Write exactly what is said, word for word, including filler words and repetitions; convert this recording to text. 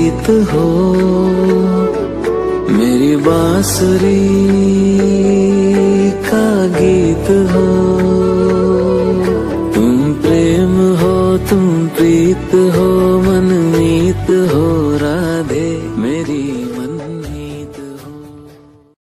प्रीत हो, मेरी बांसुरी का गीत हो। तुम प्रेम हो, तुम प्रीत हो, मनमीत हो रा